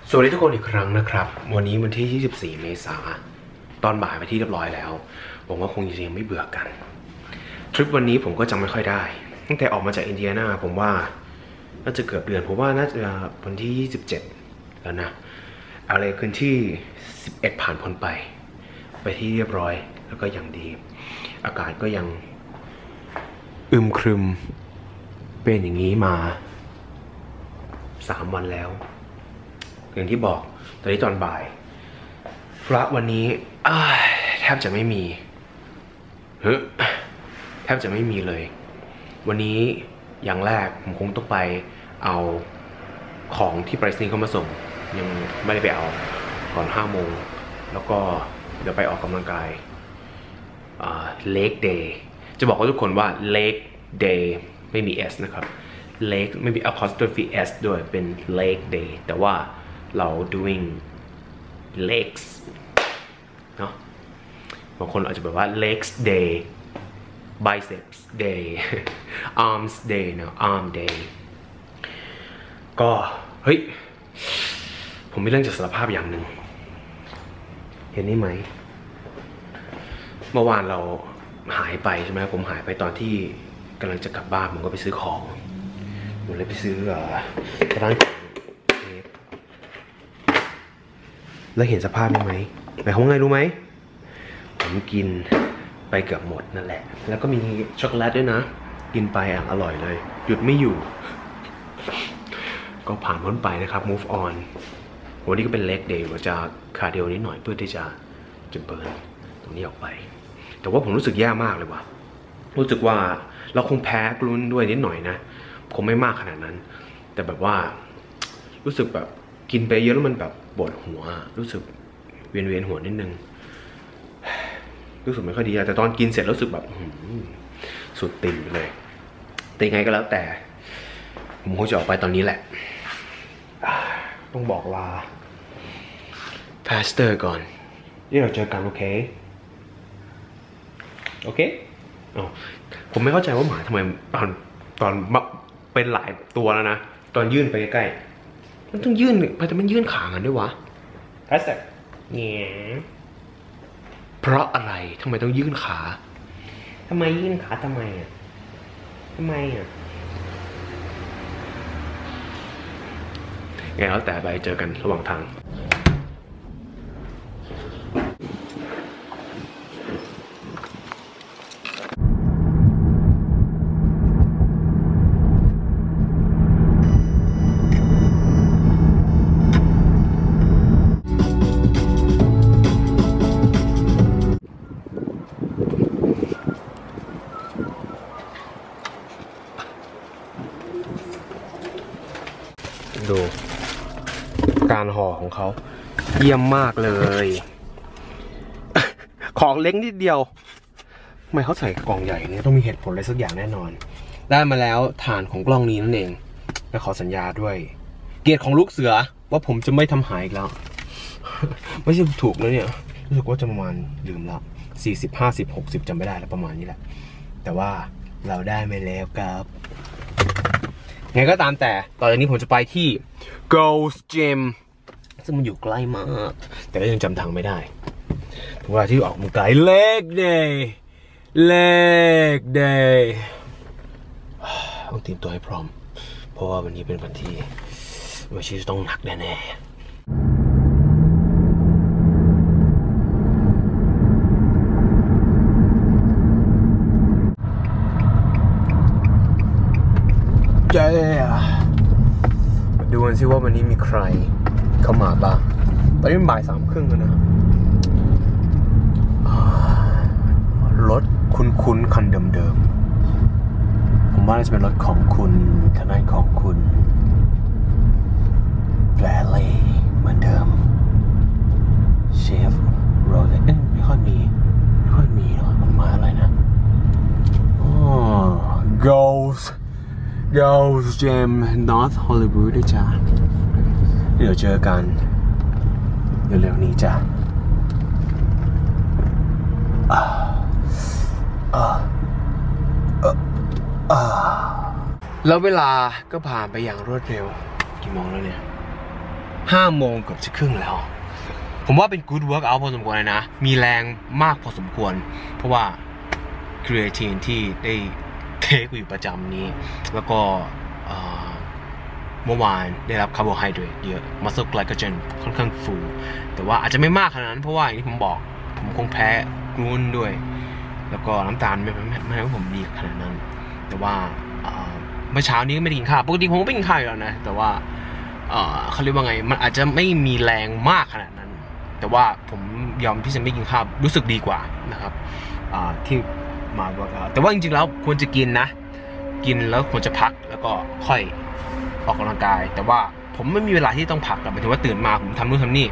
สวัสดีทุกคนอีกครั้งนะครับวันนี้วันที่24 เมษายนตอนบ่ายไปที่เรียบร้อยแล้วหวังว่าคงยังไม่เบื่อกันทริปวันนี้ผมก็จำไม่ค่อยได้ตั้งแต่ออกมาจากอินเดียนาผมว่าน่าจะเกือบเดือนผมว่าน่าจะวันที่27แล้วนะอะไรคืนที่11ผ่านพ้นไปที่เรียบร้อยแล้วก็ยังดีอากาศก็ยังอึมครึมเป็นอย่างนี้มา3 วันแล้วอย่างที่บอกตอนนี้ตอนบ่ายพระวันนี้แทบจะไม่มีแทบจะไม่มีเลยวันนี้อย่างแรกผมคงต้องไปเอาของที่ไปรษณีย์เขามาส่งยังไม่ได้ไปเอาก่อน5 โมงแล้วก็เดี๋ยวไปออกกำลังกายLeg Day จะบอกกับทุกคนว่า Leg Day ไม่มี S นะครับ Leg ไม่มี apostrophe S ด้วยเป็น Leg Day แต่ว่าเรา doing legs เนาะบางคนอาจจะแบบว่า legs day biceps day arms day เนาะ arm day ก็เฮ้ยผมมีเรื่องจะสารภาพอย่างหนึ่งเห็นนี่ไหมเมื่อวานเราหายไปใช่ไหมผมหายไปตอนที่กำลังจะกลับบ้านผมก็ไปซื้อของผมเลยไปซื้อร้านแล้วเห็นสภาพนี้ไหมหมายความว่าไงรู้ไหมผมกินไปเกือบหมดนั่นแหละแล้วก็มีช็อกโกแลตด้วยนะกินไปอร่อยเลยหยุดไม่อยู่ก็ผ่านพ้นไปนะครับ move on วันนี้ก็เป็น leg day ว่าจะคาร์ดิโอนิดหน่อยเพื่อที่จะเบิร์นตรงนี้ออกไปแต่ว่าผมรู้สึกแย่มากเลยว่ะรู้สึกว่าเราคงแพ้กลุ้นด้วยนิดหน่อยนะคงไม่มากขนาดนั้นแต่แบบว่ารู้สึกแบบกินไปเยอะแล้วมันแบบปวดหัวรู้สึกเวียนหัวนิดนึงรู้สึกไม่ค่อยดีแต่ตอนกินเสร็จรู้สึกแบบสุดติ่งไปเลยแต่ยังไงก็แล้วแต่ผมคงจะออกไปตอนนี้แหละต้องบอกลาพาสเตอร์ก่อนที่เราเจอกันโอเคผมไม่เข้าใจว่าหมาทำไมตอนเป็นหลายตัวแล้วนะตอนยื่นไปใกล้ๆมันต้องยื่นมันยื่นขากันด้วยวะพาสเตอร์เนี่ยเพราะอะไรทำไมต้องยื่นขาทำไมยื่นขาทำไมอ่ะไงแล้วแต่ไปเจอกันระหว่างทางดูการห่อของเขาเยี่ยมมากเลยของเล็กนิดเดียวทำไมเขาใส่กล่องใหญ่เนี่ยต้องมีเหตุผลอะไรสักอย่างแน่นอนได้มาแล้วฐานของกล้องนี้นั่นเองและขอสัญญาด้วยเกียรติของลูกเสือว่าผมจะไม่ทำหายอีกแล้วไม่ใช่ถูกนะเนี่ยรู้สึกว่าจะประมาณลืมแล้ว40 50 60จำไม่ได้แล้วประมาณนี้แหละแต่ว่าเราได้มาแล้วครับไงก็ตามแต่ตอนนี้ผมจะไปที่ Gold's Gym ซึ่งมันอยู่ใกล้มากแต่ก็ยังจำทางไม่ได้ถึงเวลาที่ออกกำลังกาย Leg Day ต้องเตรียมตัวให้พร้อมเพราะว่าวันนี้เป็นวันที่จะต้องหนักแน่ๆมาดูกันซิว่าวันนี้มีใครเข้ามาบ้างตอนนี้มันบ่าย 3:30แล้วนะรถคุ้นคันเดิมๆผมว่าน่าจะเป็นรถของคุณทนายของคุณแบรเล่เหมือนเดิมเชฟโรเลตไม่ค่อยมีหรอมันมาอะไรนะGold's Gym North Hollywood ด้วยจ้าเดี๋ยวเจอกันเร็วๆนี้จ้าแล้วเวลาก็ผ่านไปอย่างรวดเร็วกี่โมงแล้วเนี่ย 5 โมงเกือบจะครึ่งแล้วผมว่าเป็น good workout พอสมควรเลยนะมีแรงมากพอสมควรเพราะว่าครีเอทีนที่ได้เทคอยู่ประจำนี้แล้วก็เมื่อวานได้รับคาร์โบไฮเดรตเยอะ muscle glycogen ค่อนข้างฟูแต่ว่าอาจจะไม่มากขนาดนั้นเพราะว่าอย่างที่ผมบอกผมคงแพ้กลูนด้วยแล้วก็น้ำตาลไม่ให้ผมดีขนาดนั้นแต่ว่าเมื่อเช้านี้ก็ไม่ได้กินข้าวปกติผมก็ไม่กินข้าวอยู่แล้วนะแต่ว่าเขาเรียกว่าไงมันอาจจะไม่มีแรงมากขนาดนั้นแต่ว่าผมยอมที่จะไม่กินข้าวรู้สึกดีกว่านะครับที่มาว่าแต่ว่าจริงๆแล้วควรจะกินนะกินแล้วควรจะพักแล้วก็ค่อยออกกำลังกายแต่ว่าผมไม่มีเวลาที่ต้องพักหมายถึงว่าตื่นมาผมทำนู่นทำนี่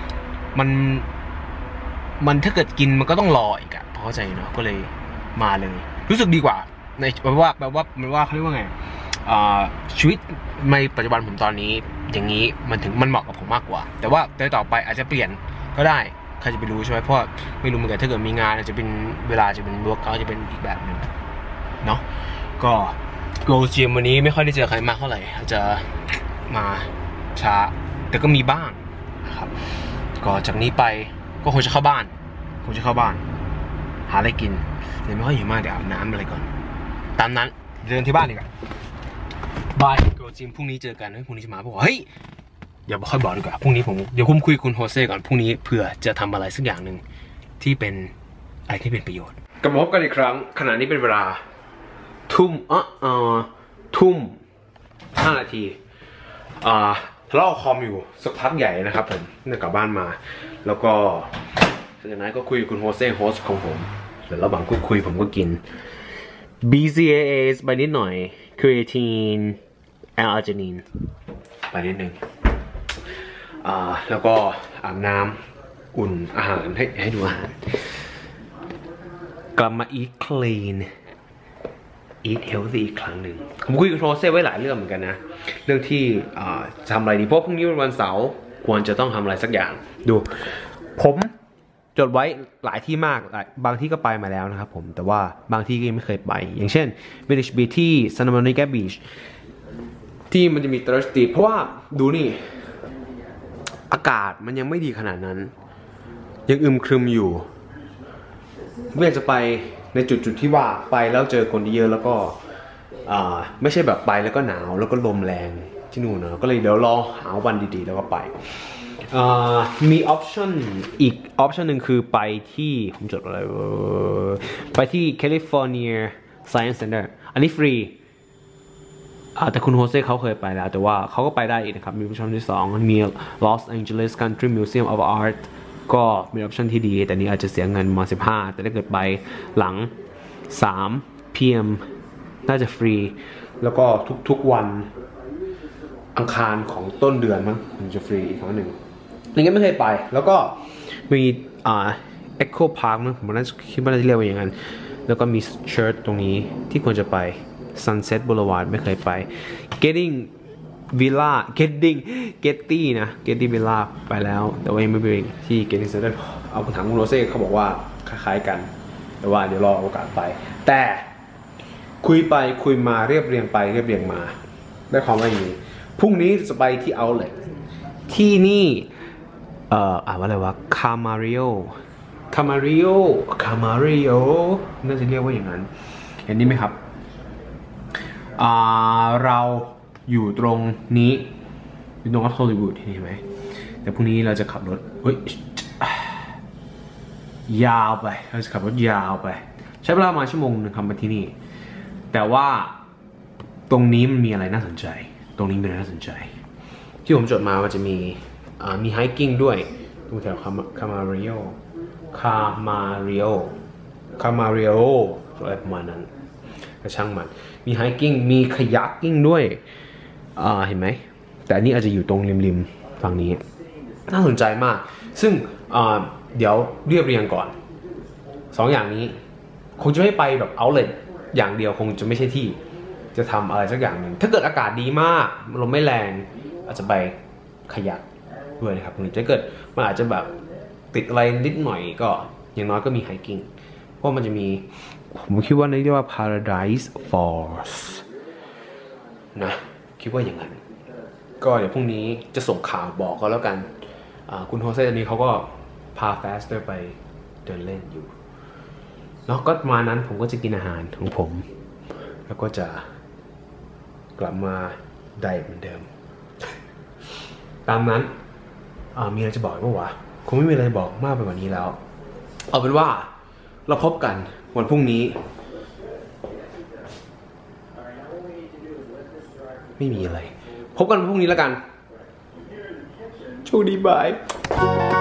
มันถ้าเกิดกินมันก็ต้องรออีกอะเข้าใจเนาะก็เลยมาเลยรู้สึกดีกว่าในแบบว่าเขาเรียกว่าไงชีวิตในปัจจุบันผมตอนนี้อย่างนี้มันเหมาะกับผมมากกว่าแต่ว่าต่อไปอาจจะเปลี่ยนก็ได้ใครจะไปรู้ใช่ไหมเพราะไม่รู้เหมือนกันถ้าเกิดมีงานอาจจะเป็นเวลาจะเป็นwork outจะเป็นอีกแบบหนึ่งเนาะก็ go gym วันนี้ไม่ค่อยได้เจอใครมากเท่าไหร่อาจจะมาช้าแต่ก็มีบ้างนะครับก็จากนี้ไปก็คงจะเข้าบ้านหาอะไรกินเดี๋ยวไม่ค่อยหิวมากเดี๋ยวอาบน้ำอะไรก่อนตามนั้นเดินที่บ้านดีกว่าบายโกจิมพรุ่งนี้เจอกันพรุ่งนี้จะมาบอกเฮ้ยอย่าค่อยบอกดีกว่าพรุ่งนี้เดี๋ยวผมคุยคุณโฮเซ่ก่อนพรุ่งนี้เผื่อจะทำอะไรสักอย่างหนึ่งที่เป็นอะไรที่เป็นประโยชน์กลับมาพบกันอีกครั้งขณะนี้เป็นเวลาทุ่ม5 นาทีทะเลาะคอมอยู่สักพักใหญ่นะครับผมเนี่ยกลับบ้านมาแล้วก็จากนั้นก็คุยกับคุณโฮเซ่โฮสต์ของผมแล้วระหว่างคุยผมก็กิน BCAAs ไปนิดหน่อย creatine L-arginine ไปนิดนึงแล้วก็อาบน้ำอุ่นอาหารให้ดูอาหารกลับมา eat clean eat healthy อีกครั้งหนึ่งผมคุยกับโฮเซ่ไว้หลายเรื่องเหมือนกันนะเรื่องที่จะทำอะไรดีเพราะพรุ่งนี้เป็นวันเสาร์ควรจะต้องทำอะไรสักอย่างดูผมจดไว้หลายที่มากบางที่ก็ไปมาแล้วนะครับผมแต่ว่าบางที่ก็ยังไม่เคยไปอย่างเช่น Village Beach ที่ Santa Monica Beach ที่มันจะมี thirsty เพราะว่าดูนี่อากาศมันยังไม่ดีขนาดนั้นยังอึมครึมอยู่ไม่อยากจะไปในจุดที่ว่าไปแล้วเจอคนเยอะแล้วก็ไม่ใช่แบบไปแล้วก็หนาวแล้วก็ลมแรงที่นู่นนะก็เลยเดี๋ยวรอหาวันดีๆแล้วก็ไปมีออปชั่นอีกออปชั่นหนึ่งคือไปที่ผมจดอะไรไปที่ California Science Center อันนี้ฟรีแต่คุณโฮเซ่เขาเคยไปแล้วแต่ว่าเขาก็ไปได้อีกนะครับมีออปชั่นที่2มี Los Angeles Country Museum of Art ก็มีออปชั่นที่ดีแต่นี้อาจจะเสียเงินมา15แต่ถ้าเกิดไปหลัง3 PM น่าจะฟรีแล้วก็ทุกวันอังคารของต้นเดือนมั้งมันจะฟรีอีกครั้งหนึ่งอย่างเงี้ยไม่เคยไปแล้วก็มีEcho Park มั้งผมน่าจะคิดว่าน่าจะเรียกว่าอย่างนั้นแล้วก็มีเชิร์ตตรงนี้ที่ควรจะไป Sunset Boulevard ไม่เคยไป Getty Villa นะ Getty Villa ไปแล้วแต่ว่ายังไม่ไปที่ Getty Center เอาถามคุณโรเซ่เขาบอกว่าคล้ายๆกันแต่ว่าเดี๋ยวรอโอกาสไปแต่คุยไปคุยมาเรียบเรียงไปเรียบเรียงมาได้ความว่าอย่างนี้พรุ่งนี้จะไปที่ Outlet ที่นี่อ่านว่าอะไรวะ Camarillo น่าจะเรียกว่าอย่างนั้นเห็นนี่ไหมครับเราอยู่ตรงนี้อยู่ตรงฮอลลีวูดเห็นไหมแต่พรุ่งนี้เราจะขับรถยาวไปเราจะขับรถยาวไปใช้เวลาประมาณ1 ชั่วโมงครับมาที่นี่แต่ว่าตรงนี้มันมีอะไรน่าสนใจที่ผมจดมาว่าจะมีไฮกิ้งด้วยตรงแถวคามาริโออะไรประมาณนั้นกระช่างมันมีไฮกิ้งมีคายักกิ้งด้วยเห็นไหมแต่อันนี้อาจจะอยู่ตรงริมฝั่งนี้น่าสนใจมากซึ่งเดี๋ยวเรียบเรียงก่อน2 อย่างนี้คงจะไม่ไปแบบเอาท์เลทอย่างเดียวคงจะไม่ใช่ที่จะทำอะไรสักอย่างหนึ่งถ้าเกิดอากาศดีมากลมไม่แรงอาจจะไปขยักด้วยนะครับหรือถ้าเกิดมันอาจจะแบบติดอะไรนิดหน่อยก็อย่างน้อยก็มีไฮกิ้งเพราะมันจะมีผมคิดว่าเรียกว่า Paradise Falls นะคิดว่าอย่างนั้นก็เดี๋ยวพรุ่งนี้จะส่งข่าวบอกก็แล้วกันคุณโฮเซ่ตอนนี้เขาก็พาแฟสเตอร์ไปเดินเล่นอยู่แล้วก็มานั้นผมก็จะกินอาหารของผมแล้วก็จะกลับมาไดเอทเหมือนเดิมตามนั้นมีอะไรจะบอกไหมวะคงไม่มีอะไรบอกมากไปกว่านี้แล้วเอาเป็นว่าเราพบกันวันพรุ่งนี้ไม่มีอะไรพบกันวันพรุ่งนี้แล้วกันโชคดีบาย